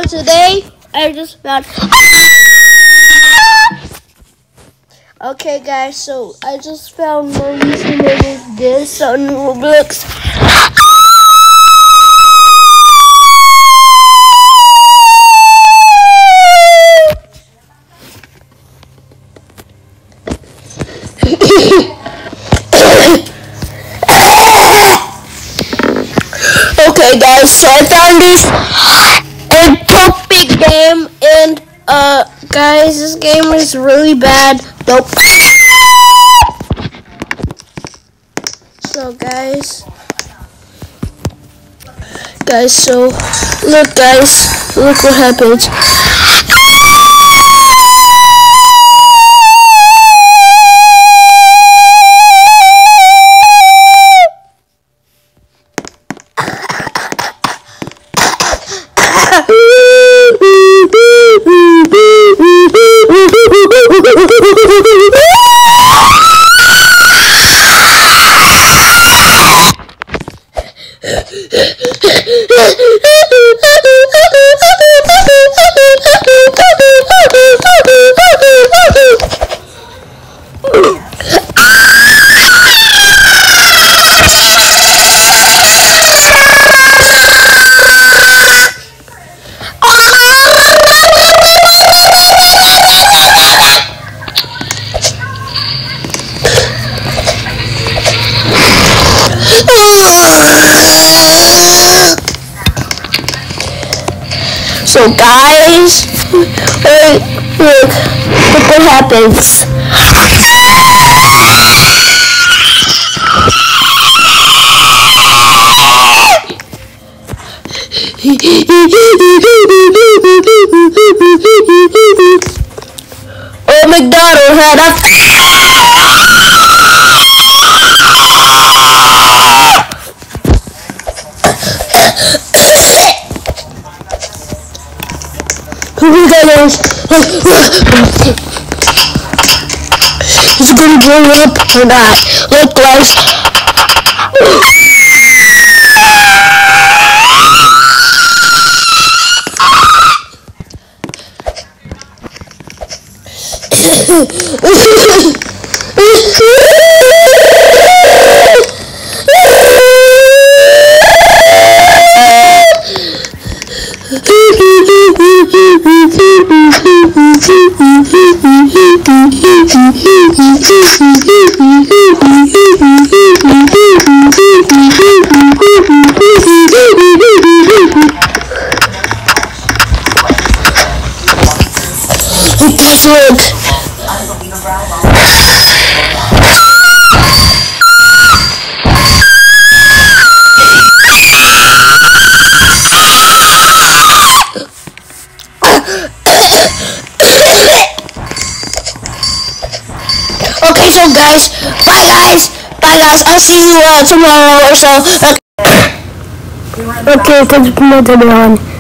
today I just found. Okay, guys, so I just found more usernames this on Rblx. Okay, guys, so I found this inpopate game, and guys, this game is really bad. Nope. So guys, so look, guys, look what happens. So guys, look what happens. Oh, McDonald had a is it gonna blow up or not? Look, guys. Okay, so guys, bye guys, I'll see you tomorrow or so. Okay, thanks for coming on.